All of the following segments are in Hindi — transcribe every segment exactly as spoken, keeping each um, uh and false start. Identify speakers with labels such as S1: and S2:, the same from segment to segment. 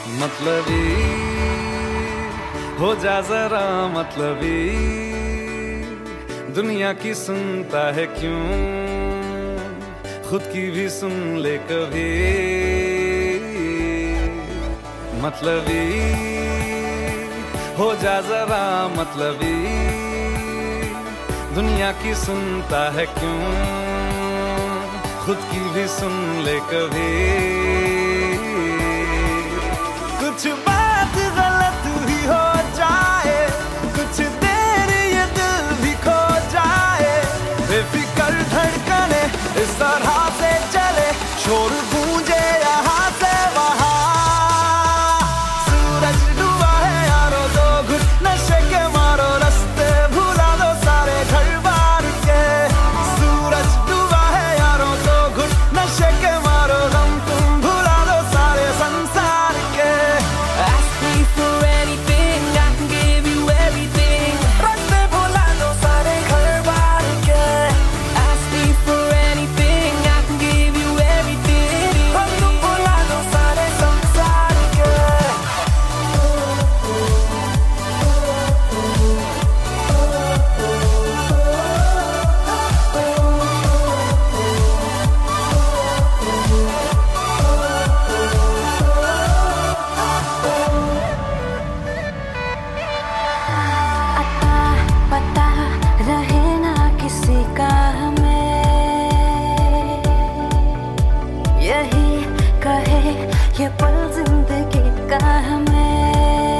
S1: मतलबी हो जा जरा मतलबी, दुनिया की सुनता है क्यों, खुद की भी सुन ले कभी। मतलबी हो जा जरा मतलबी, दुनिया की सुनता है क्यों, खुद की भी सुन ले कभी। कुछ बात गलत भी हो जाए, कुछ देर ये दिल भी खो जाए, बेफिक्र धड़कने इस तरह से चले, शोर गूंजे यहाँ से वहाँ। सूरज डूबा है यारो, दो घुट नशे के मारो, रास्ते भुला दो सारे घर बार के। सूरज डूबा है यारो, दो घुट नशे के मारो, गम तुम भुला दो सारे संसार के।
S2: Ask me for anything, I can give you everything. रास्ते भुला दो सारे घर बार के। Ask me for anything, I can give you everything. गम तुम भुला दो सारे संसार के।
S3: अता पता रहे ना किसी का हमें, यही कहे ये पल जिंदगी का हमें।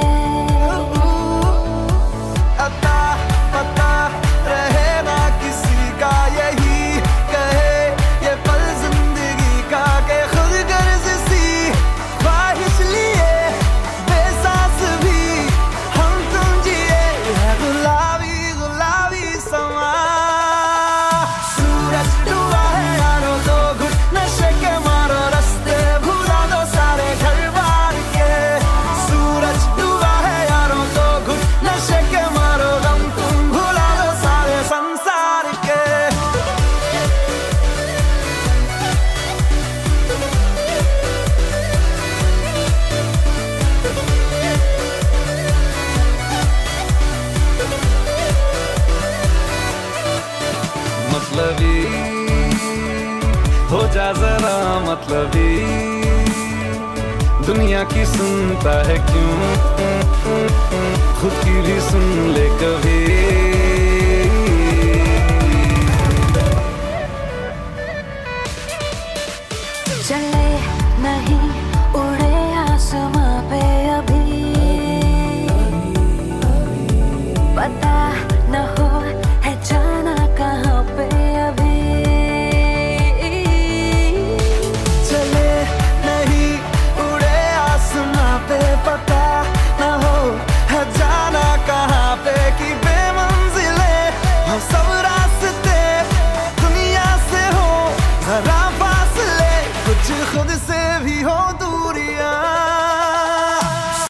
S1: अता पता रहे ना किसी का, यही कहे ये पल जिंदगी का, के खुद गर्ज सी ख्वाहिश लिए बेसास भी हम तुम जिए, है गुलाबी गुलाबी समा। सूरज डूबा है यारो, दो घुट नशे के मारो, रास्ते भुला दो सारे घर बार के। सूरज डूबा है यारो, दो घुट नशे के मारो, गम तुम भुला दो सारे संसार के। मतलबी हो जा जरा मतलबी, दुनिया की सुनता है क्यों, खुद की भी सुन ले कभी।
S3: चले